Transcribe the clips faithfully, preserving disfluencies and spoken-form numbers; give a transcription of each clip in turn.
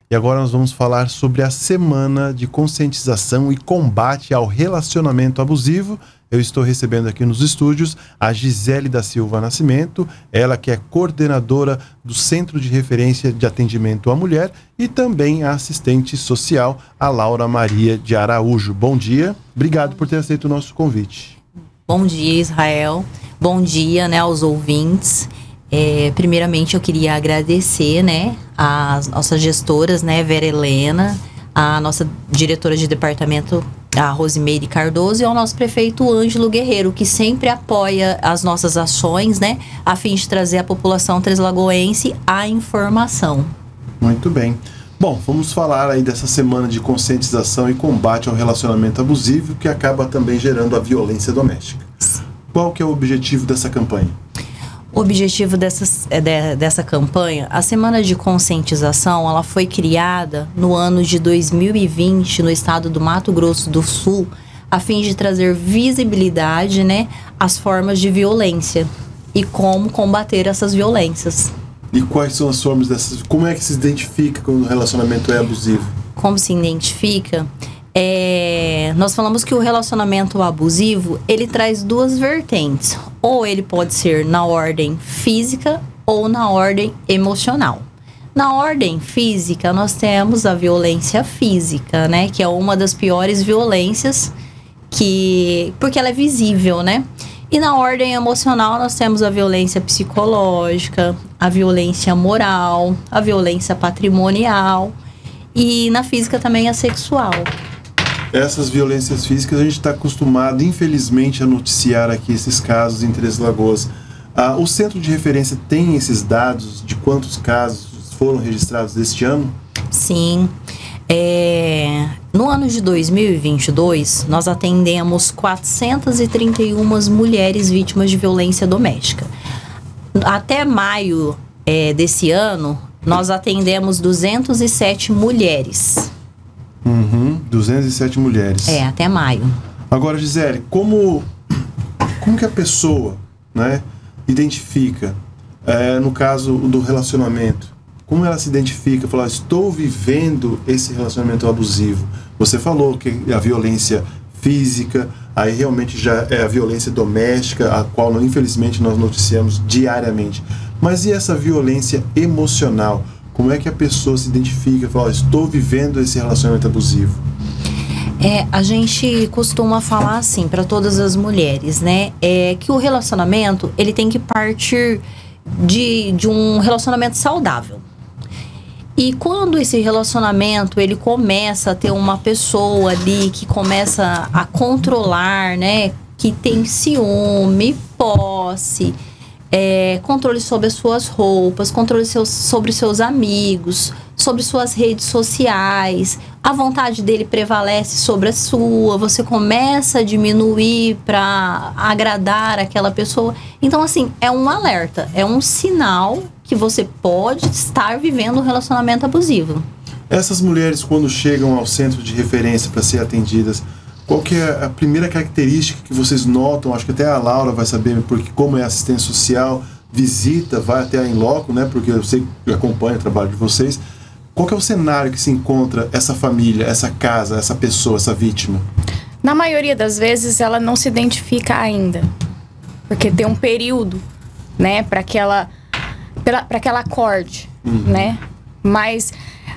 E agora nós vamos falar sobre a Semana de Conscientização e Combate ao Relacionamento Abusivo. Eu estou recebendo aqui nos estúdios a Gisele da Silva Nascimento, ela que é coordenadora do Centro de Referência de Atendimento à Mulher, e também a assistente social, a Laura Maria de Araújo. Bom dia, obrigado por ter aceito o nosso convite. Bom dia, Israel. Bom dia, né, aos ouvintes. É, primeiramente eu queria agradecer, né, as nossas gestoras, né, Vera Helena, a nossa diretora de departamento, a Rosimeire Cardoso, e ao nosso prefeito Ângelo Guerreiro, que sempre apoia as nossas ações, né, a fim de trazer à população treslagoense a informação. Muito bem. Bom, vamos falar aí dessa semana de conscientização e combate ao relacionamento abusivo, que acaba também gerando a violência doméstica. Qual que é o objetivo dessa campanha? O objetivo dessa, dessa campanha, a Semana de Conscientização, ela foi criada no ano de dois mil e vinte no estado do Mato Grosso do Sul, a fim de trazer visibilidade, né, às formas de violência e como combater essas violências. E quais são as formas dessas? Como é que se identifica quando o relacionamento é abusivo? Como se identifica? É, nós falamos que o relacionamento abusivo, ele traz duas vertentes. Ou ele pode ser na ordem física ou na ordem emocional. Na ordem física, nós temos a violência física, né? Que é uma das piores violências, que, porque ela é visível, né? E na ordem emocional, nós temos a violência psicológica, a violência moral, a violência patrimonial. E na física também a sexual. Essas violências físicas a gente está acostumado, infelizmente, a noticiar aqui esses casos em Três Lagoas. Ah, o Centro de Referência tem esses dados de quantos casos foram registrados este ano? Sim. É, no ano de dois mil e vinte e dois, nós atendemos quatrocentas e trinta e uma mulheres vítimas de violência doméstica. Até maio é, desse ano, nós atendemos duzentas e sete mulheres. Uhum, duzentas e sete mulheres. É, até maio. Agora, Gisele, como, como que a pessoa, né, identifica, é, no caso do relacionamento, como ela se identifica, fala, estou vivendo esse relacionamento abusivo? Você falou que a violência física, aí realmente já é a violência doméstica, a qual, infelizmente, nós noticiamos diariamente. Mas e essa violência emocional? Como é que a pessoa se identifica e fala, estou vivendo esse relacionamento abusivo? É, a gente costuma falar assim para todas as mulheres, né? É que o relacionamento, ele tem que partir de, de um relacionamento saudável. E quando esse relacionamento, ele começa a ter uma pessoa ali que começa a controlar, né? Que tem ciúme, posse... É, controle sobre as suas roupas, controle seus, sobre seus amigos, sobre suas redes sociais, a vontade dele prevalece sobre a sua, você começa a diminuir para agradar aquela pessoa. Então, assim, é um alerta, é um sinal que você pode estar vivendo um relacionamento abusivo. Essas mulheres, quando chegam ao centro de referência para ser atendidas, qual que é a primeira característica que vocês notam? Acho que até a Laura vai saber, porque como é assistente social, visita, vai até a in loco, né? Porque eu sei que acompanha o trabalho de vocês. Qual que é o cenário que se encontra essa família, essa casa, essa pessoa, essa vítima? Na maioria das vezes ela não se identifica ainda, porque tem um período, né, para que ela, para que ela acorde, uhum. né? Mas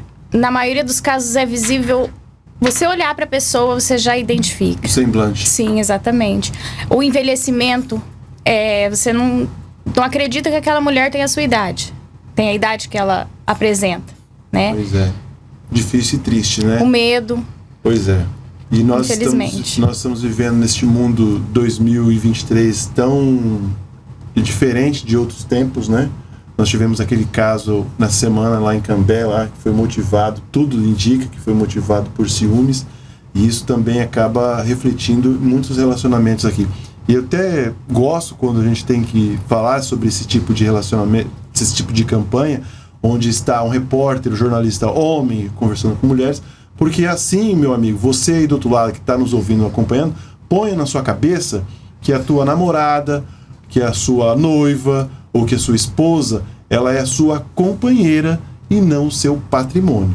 na maioria dos casos é visível. Você olhar para a pessoa, você já identifica. O semblante. Sim, exatamente. O envelhecimento, é, você não, não acredita que aquela mulher tem a sua idade. Tem a idade que ela apresenta, né? Pois é. Difícil e triste, né? O medo. Pois é. E nós Infelizmente. Estamos, nós estamos vivendo neste mundo dois mil e vinte e três tão diferente de outros tempos, né? Nós tivemos aquele caso na semana lá em Cambé, lá, que foi motivado, tudo indica que foi motivado por ciúmes, e isso também acaba refletindo muitos relacionamentos aqui. E eu até gosto quando a gente tem que falar sobre esse tipo de relacionamento, esse tipo de campanha, onde está um repórter, um jornalista homem conversando com mulheres, porque assim, meu amigo, você aí do outro lado que está nos ouvindo, acompanhando, ponha na sua cabeça que a tua namorada, que a sua noiva ou que a sua esposa, ela é a sua companheira e não o seu patrimônio.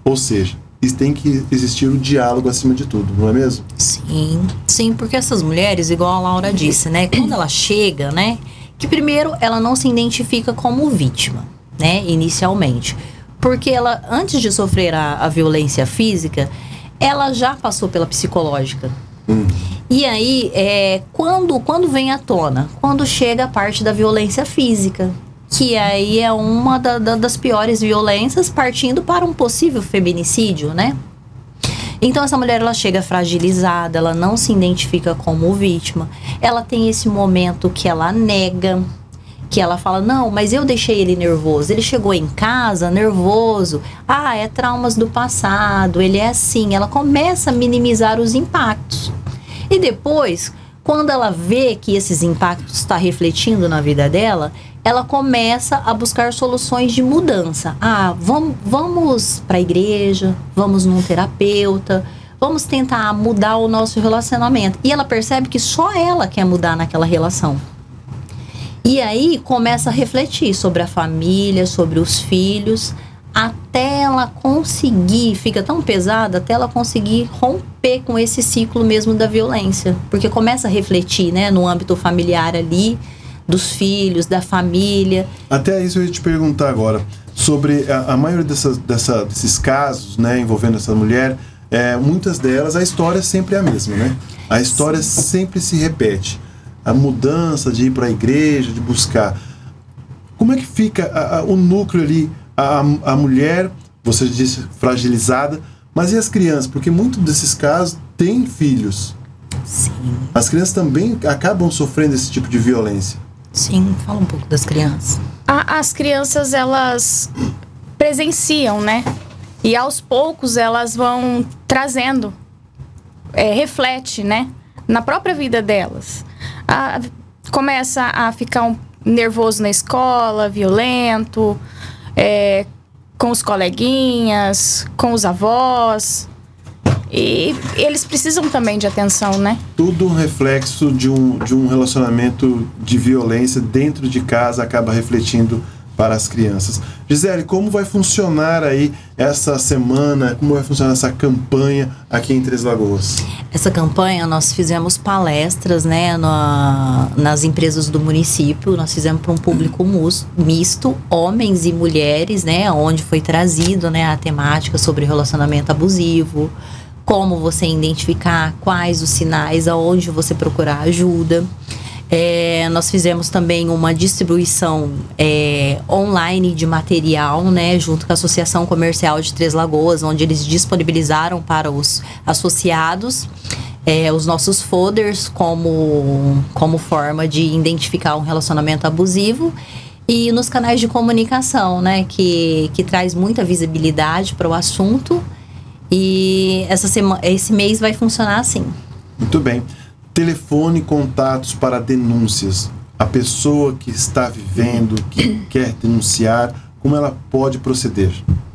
Ou seja, tem que existir o diálogo acima de tudo, não é mesmo? Sim, sim, porque essas mulheres, igual a Laura disse, né? Quando ela chega, né? Que primeiro ela não se identifica como vítima, né? Inicialmente. Porque ela, antes de sofrer a, a violência física, ela já passou pela psicológica. Hum. E aí, é, quando, quando vem à tona? Quando chega a parte da violência física. Que aí é uma da, da, das piores violências, partindo para um possível feminicídio, né? Então essa mulher, ela chega fragilizada, ela não se identifica como vítima. Ela tem esse momento que ela nega, que ela fala, não, mas eu deixei ele nervoso. Ele chegou em casa nervoso. Ah, é traumas do passado, ele é assim. Ela começa a minimizar os impactos. E depois, quando ela vê que esses impactos estão refletindo na vida dela, ela começa a buscar soluções de mudança. Ah, vamos, vamos para a igreja, vamos num terapeuta, vamos tentar mudar o nosso relacionamento. E ela percebe que só ela quer mudar naquela relação. E aí começa a refletir sobre a família, sobre os filhos, até ela conseguir, fica tão pesada, até ela conseguir romper com esse ciclo mesmo da violência. Porque começa a refletir, né, no âmbito familiar ali, dos filhos, da família. Até isso eu ia te perguntar agora, sobre a, a maioria dessas, dessa, desses casos, né, envolvendo essa mulher, é, muitas delas, a história sempre é a mesma, né? A história Sim. sempre se repete. A mudança de ir para a igreja, de buscar. Como é que fica a, a, o núcleo ali, a, a mulher, você disse fragilizada, mas e as crianças? Porque muitos desses casos têm filhos. Sim. As crianças também acabam sofrendo esse tipo de violência. Sim, fala um pouco das crianças. A, as crianças, elas presenciam, né? E aos poucos elas vão trazendo, é, reflete, né? Na própria vida delas. A, começa a ficar um, nervoso na escola, violento, é, com os coleguinhas, com os avós. E eles precisam também de atenção, né? Tudo um reflexo de um, de um relacionamento de violência dentro de casa acaba refletindo para as crianças. Gisele, como vai funcionar aí essa semana, como vai funcionar essa campanha aqui em Três Lagoas? Essa campanha nós fizemos palestras, né, na, nas empresas do município, nós fizemos para um público misto, homens e mulheres, né, onde foi trazido, né, a temática sobre relacionamento abusivo, como você identificar, quais os sinais, aonde você procurar ajuda. É, nós fizemos também uma distribuição é, online de material, né, junto com a Associação Comercial de Três Lagoas, onde eles disponibilizaram para os associados é, os nossos folders como, como forma de identificar um relacionamento abusivo. E nos canais de comunicação, né, que, que traz muita visibilidade para o assunto. E essa semana, esse mês vai funcionar assim. Muito bem. Telefone, contatos para denúncias. A pessoa que está vivendo, que quer denunciar, como ela pode proceder?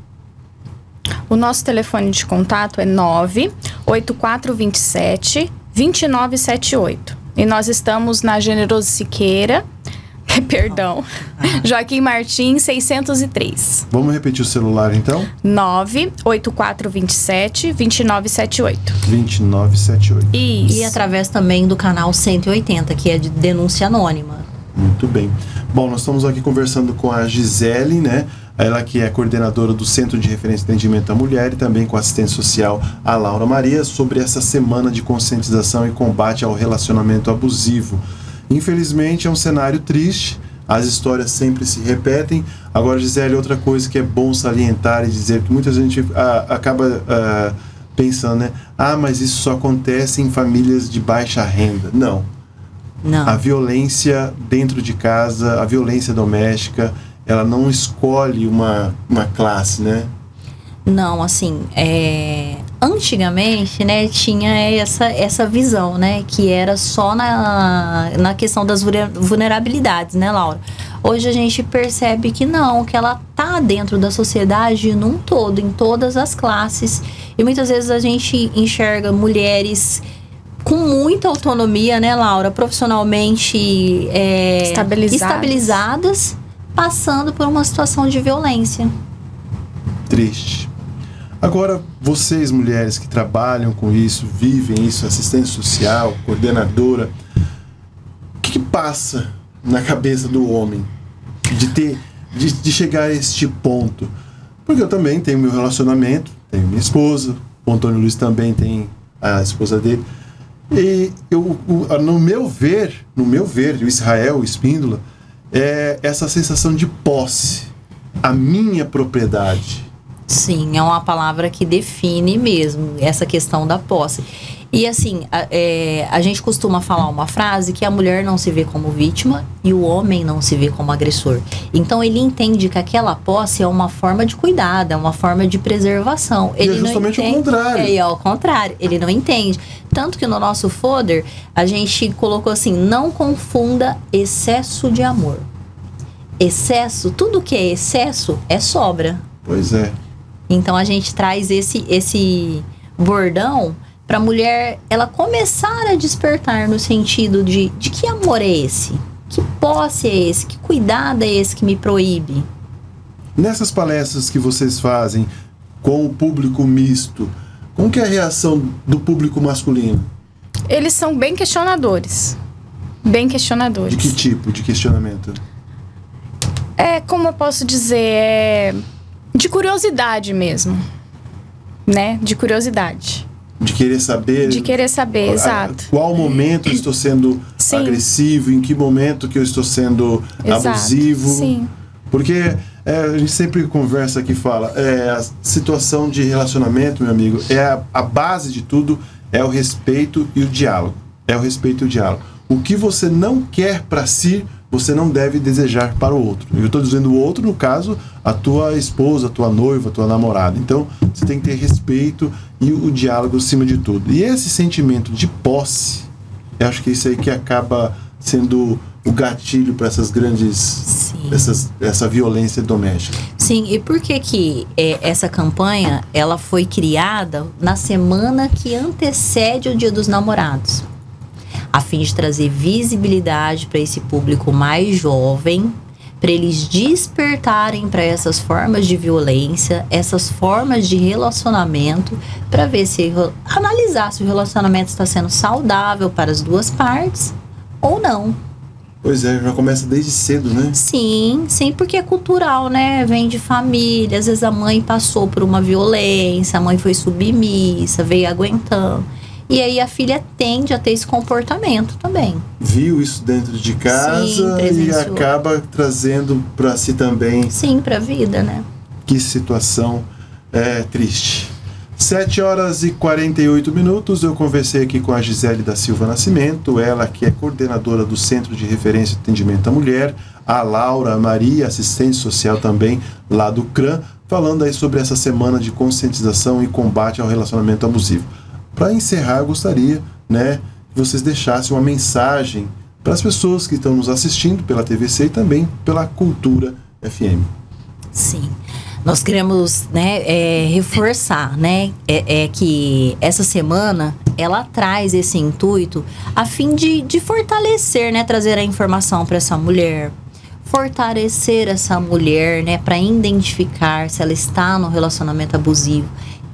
O nosso telefone de contato é nove oito quatro dois sete, dois nove sete oito. E nós estamos na Generoso Siqueira, perdão, Joaquim Martins, seiscentos e três. Vamos repetir o celular, então? nove oito quatro dois sete, dois nove sete oito. dois nove sete oito. Isso. E através também do canal cento e oitenta, que é de denúncia anônima. Muito bem. Bom, nós estamos aqui conversando com a Gisele, né? Ela que é coordenadora do Centro de Referência de Atendimento à Mulher, e também com a assistente social, a Laura Maria, sobre essa semana de conscientização e combate ao relacionamento abusivo. Infelizmente é um cenário triste, as histórias sempre se repetem. Agora, Gisele, outra coisa que é bom salientar e dizer, que muita gente ah, acaba ah, pensando, né? Ah, mas isso só acontece em famílias de baixa renda. Não. Não. A violência dentro de casa, a violência doméstica, ela não escolhe uma, uma classe, né? Não, assim, é... antigamente, né, tinha essa, essa visão, né, que era só na, na questão das vulnerabilidades, né, Laura? Hoje a gente percebe que não, que ela tá dentro da sociedade num todo, em todas as classes. E muitas vezes a gente enxerga mulheres com muita autonomia, né, Laura? Profissionalmente é, estabilizadas. estabilizadas, passando por uma situação de violência. Triste. Agora, vocês, mulheres que trabalham com isso, vivem isso, assistente social, coordenadora, o que, que passa na cabeça do homem de ter, de, de chegar a este ponto? Porque eu também tenho meu relacionamento, tenho minha esposa, o Antônio Luiz também tem a esposa dele. E eu, no meu ver, no meu ver, o Israel, o Espíndola, é essa sensação de posse, a minha propriedade. Sim, é uma palavra que define mesmo essa questão da posse. E assim, a, é, a gente costuma falar uma frase que a mulher não se vê como vítima e o homem não se vê como agressor. Então ele entende que aquela posse é uma forma de cuidado, é uma forma de preservação. Ele e é justamente não entende, o contrário. É, é ao contrário, ele não entende. Tanto que no nosso folder a gente colocou assim, não confunda excesso de amor. Excesso, tudo que é excesso é sobra. Pois é. Então a gente traz esse, esse bordão para a mulher ela começar a despertar no sentido de, de que amor é esse? Que posse é esse? Que cuidado é esse que me proíbe? Nessas palestras que vocês fazem com o público misto, como que é a reação do público masculino? Eles são bem questionadores. Bem questionadores. De que tipo de questionamento? É, como eu posso dizer, é de curiosidade mesmo, né? De curiosidade. De querer saber... De querer saber, a, exato. Qual momento eu estou sendo Sim. agressivo, em que momento que eu estou sendo Exato. abusivo. Sim. Porque é, a gente sempre conversa aqui e fala, é, a situação de relacionamento, meu amigo, é a, a base de tudo é o respeito e o diálogo. É o respeito e o diálogo. O que você não quer para si, você não deve desejar para o outro. Eu estou dizendo o outro, no caso, a tua esposa, a tua noiva, a tua namorada. Então, você tem que ter respeito e o diálogo acima de tudo. E esse sentimento de posse, eu acho que é isso aí que acaba sendo o gatilho para essas grandes... Essas, essa violência doméstica. Sim, e por que que é, essa campanha, ela foi criada na semana que antecede o Dia dos Namorados? A fim de trazer visibilidade para esse público mais jovem, para eles despertarem para essas formas de violência, essas formas de relacionamento, para ver se analisar se o relacionamento está sendo saudável para as duas partes ou não. Pois é, já começa desde cedo, né? Sim, sim, porque é cultural, né? Vem de família, às vezes a mãe passou por uma violência, a mãe foi submissa, veio aguentando. E aí a filha tende a ter esse comportamento também. Viu isso dentro de casa. Sim, e acaba trazendo para si também. Sim, para a vida, né? Que situação é, triste. sete horas e quarenta e oito minutos, eu conversei aqui com a Gisele da Silva Nascimento, ela que é coordenadora do Centro de Referência e Atendimento à Mulher, a Laura Maria, assistente social também lá do CRAM, falando aí sobre essa semana de conscientização e combate ao relacionamento abusivo. Para encerrar, eu gostaria, né, que vocês deixassem uma mensagem para as pessoas que estão nos assistindo pela T V C e também pela Cultura F M. Sim, nós queremos, né, é, reforçar, né, é, é que essa semana ela traz esse intuito a fim de, de fortalecer, né, trazer a informação para essa mulher, fortalecer essa mulher, né, para identificar se ela está no relacionamento abusivo.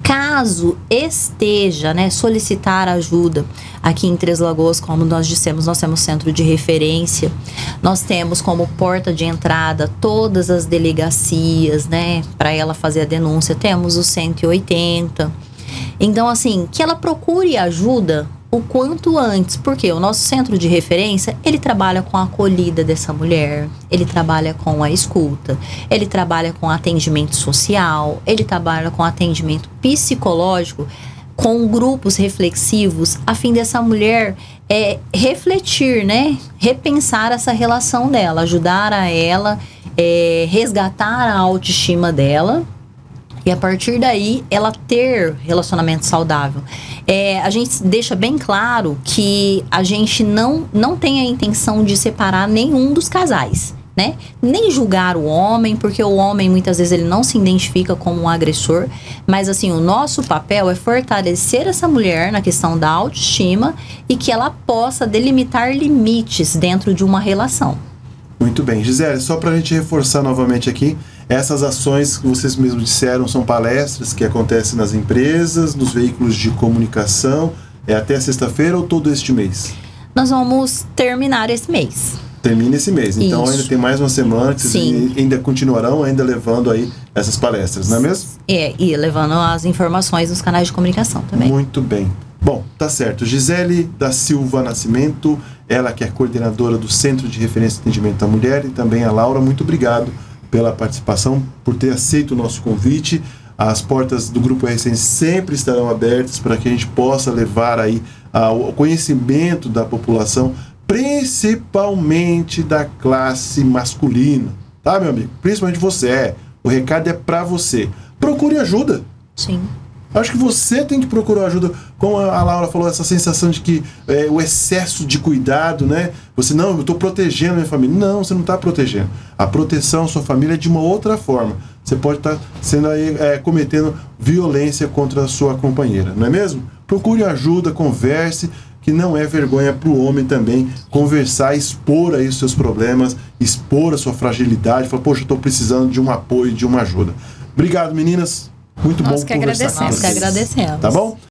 Caso esteja, né, solicitar ajuda aqui em Três Lagoas, como nós dissemos, nós temos centro de referência, nós temos como porta de entrada todas as delegacias, né, para ela fazer a denúncia, temos o cento e oitenta. Então, assim, que ela procure ajuda o quanto antes, porque o nosso centro de referência, ele trabalha com a acolhida dessa mulher, ele trabalha com a escuta, ele trabalha com atendimento social, ele trabalha com atendimento psicológico, com grupos reflexivos, a fim dessa mulher é, refletir, né, repensar essa relação dela, ajudar a ela, é, resgatar a autoestima dela, e a partir daí, ela ter relacionamento saudável. É, a gente deixa bem claro que a gente não, não tem a intenção de separar nenhum dos casais, né? Nem julgar o homem, porque o homem, muitas vezes, ele não se identifica como um agressor. Mas, assim, o nosso papel é fortalecer essa mulher na questão da autoestima e que ela possa delimitar limites dentro de uma relação. Muito bem. Gisele, só para a gente reforçar novamente aqui, Essas ações que vocês mesmos disseram são palestras que acontecem nas empresas, nos veículos de comunicação. É até sexta-feira ou todo este mês? Nós vamos terminar esse mês. Termina esse mês. Então Isso. ainda tem mais uma semana que vocês Sim. ainda continuarão ainda levando aí essas palestras, não é mesmo? É, e levando as informações nos canais de comunicação também. Muito bem. Bom, tá certo. Gisele da Silva Nascimento, ela que é coordenadora do Centro de Referência e Atendimento à Mulher, e também a Laura, muito obrigado pela participação, por ter aceito o nosso convite. As portas do Grupo R C N sempre estarão abertas para que a gente possa levar aí ao conhecimento da população, principalmente da classe masculina, tá, meu amigo? Principalmente você, é. O recado é para você. Procure ajuda. Sim. Acho que você tem que procurar ajuda. Como a Laura falou, essa sensação de que é, o excesso de cuidado, né? Você, não, eu estou protegendo a minha família. Não, você não está protegendo. A proteção à sua família é de uma outra forma. Você pode estar tá sendo aí, é, cometendo violência contra a sua companheira, não é mesmo? Procure ajuda, converse, que não é vergonha para o homem também conversar, expor aí os seus problemas, expor a sua fragilidade, falar, poxa, eu estou precisando de um apoio, de uma ajuda. Obrigado, meninas. Muito Nós bom que conversar com agradecemos. vocês. Nós que agradecemos. Tá bom?